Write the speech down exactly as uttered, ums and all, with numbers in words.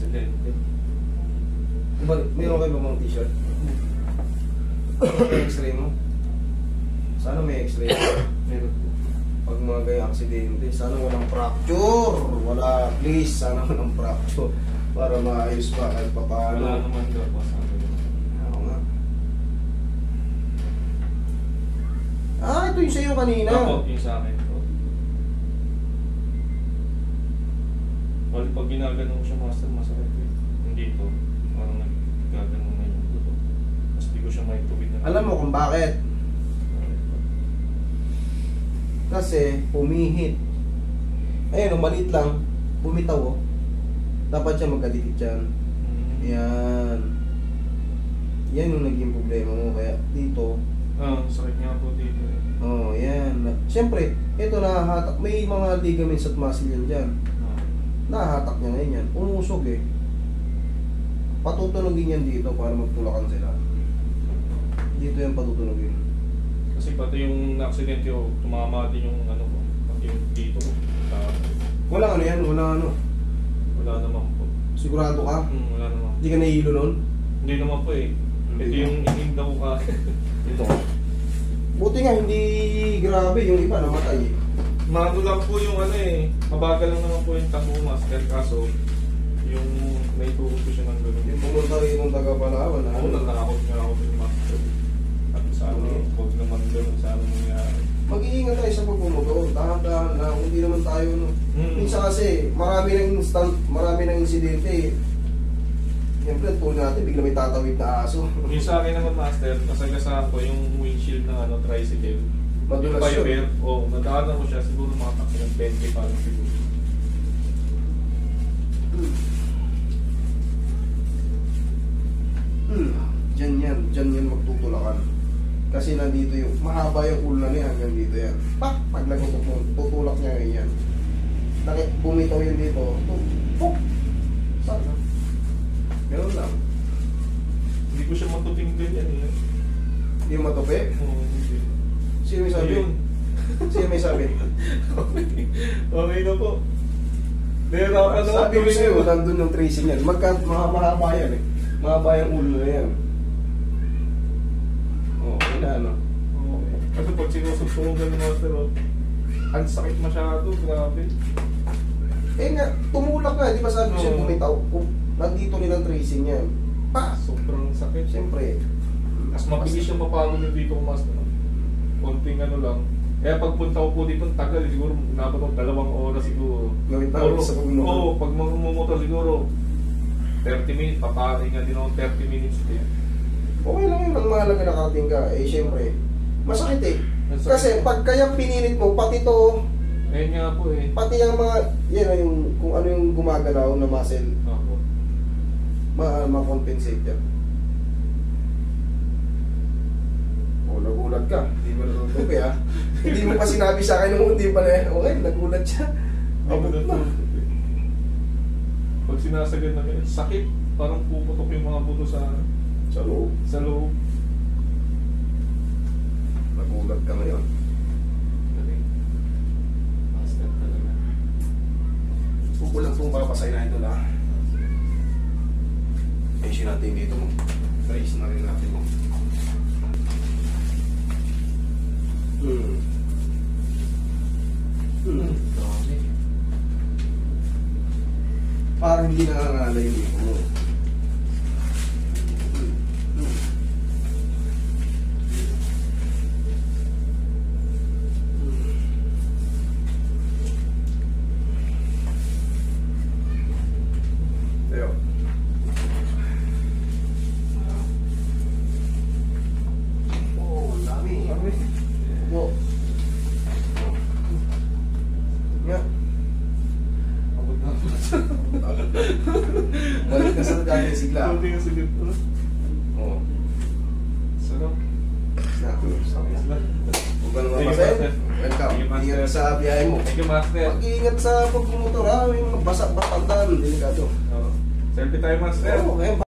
aksidente. Meron kayo ba mga t-shirt? May x-ray mo? Sana may x-ray. Meron po. Pag mga gaya aksidente, sana walang fracture. Wala, please, sana walang fracture. Para maayos pa kahit pa paano. Wala naman daw po sa akin. Oo nga. Ah, ito yung sa'yo kanina. Ako, yung sa akin po. Well, pag ginagano ko siya, master, masakit eh. Hindi to. Parang nagagano na yung buto. Tapos di ko siya may tubig na. Alam mo kung bakit? Kasi pumihit. Ayun, maliit lang. Bumitaw oh. Dapat siya magkadikit yan. Mm. Yan. Yan yung naging problema mo. Kaya dito. Ah, sakit nga po dito eh. Oh, yan. Siyempre, ito nahahatak. May mga ligaments at muscle yan dyan. Ah. Nahahatak niya ngayon yan. Umusog eh. Patutunogin yan dito para magtulakan sila. Dito yan patutunogin. Kasi pati yung na-accident ko, tumama din yung ano ko. Pati yung dito ko. Uh, Walang ano yan, walang ano. wala naman po. Sigurado ka? Hmm, wala naman. Hindi ka nahihilo nun? Hindi naman po eh. Hindi Ito na. yung ininda ko ka. Ito. Buti nga hindi grabe yung iba namatay eh. Mano lang po yung ano eh. Mabagal lang naman po yung takbo master. Kaso, yung naituro ko siya ng gano'n. Yung pumunta rin yung taga-Palawan na Ako ano. natakot nga ako sa master. At sa ano, huwag naman gano'n sa ano nangyari. Mag-iingat tayo sa pagpumotor. Dahan-dahan lang. Hindi naman tayo no. Hmm. Minsan kasi marami ng instant, marami ng insidente eh. Siyempre, tulad natin, bigla may tatawid na aso. Yung sa akin naman master, nasagasaan ko yung windshield ng ano, tricycle. Yung Madulas yun. fiber, oh, nadaanan ko siya, siguro makatakbo ng twenty parang siguro. Hmm. Hmm. Diyan yan, diyan yan magtutulakan. Kasi nandito yung, mahaba yung ulna niya hanggang dito yan. Pak! Pag nagtutulak, tutulak niya ngayon yan. Nakit, bumitaw yun dito. Puk! Sana. Meron lang. Hindi ko siya matuping ganyan eh. Hindi yung matupi. Oo, hindi. Sino may sabi? Ayun. Sino may sabi? Okay na po. Nahirapan na Sabi ko sa'yo, nandun yung tracing yan. Magka, maha- mahaba yan eh. Mahaba yung ulo na yan. Oo, oh, wala no. Okay. Kasi pag sinususugan ng master, oh, ang sakit masyado, grabe. Eh nga, tumulak nga, di ba sabi ko siya Oo. bumitaw? Kung nandito nilang tracing yan. Pa! Sobrang sakit. Siyempre. Mas mabilis yung mapagod yung dito ko master. Konting ano lang. Kaya pagpunta ko po dito, tagal, siguro nabot ko dalawang oras siguro. Gawin tayo Oo, sa pagmumotor. Oo, pag magmumotor siguro, thirty minutes, papahinga din ako thirty minutes din. Okay lang yun, ang mahalaga nakarating ka. Eh, siyempre, masakit eh. Masakit. Kasi pag kaya pinilit mo, pati to, Ayun nga po eh. pati yung mga, yan o yung, kung ano yung gumagalaw na muscle, Ako. ma ma-compensate yan. O, nagulat ka. Hindi mo natutupi ha. Hindi mo pa sinabi sa akin nung hindi pa na yan. Okay, nagulat siya. Abot na. Pag sinasagad na ganyan, sakit. Parang puputok yung mga buto sa Sa loob. sa loob. Nagulat ka ngayon. Galing. Master talaga. Kukulang kung papasay na ito na. Ayusin natin dito mo. Trace na rin natin mo. Hmm. Hmm. Dami. Parang hindi nangangalay yung dito mo. Hmm. Hmm. Tayo. Oh, ang dami. Dami. Mo. Nga. Abot na po. Balik na sa dati sigla. Hindi nga sigit po. Oo. Sarap. Snap. Sakit lang. Huwag ka naman Thank you, pasay. Master. Welcome. Thank you, Master. Ingat sa biyahe mo. Thank you, Master. Mag-iingat sa pagmumotor ha. May mga basak-batandaan. Delikado. Oh. Selfie tayo, Master. Oo, kaya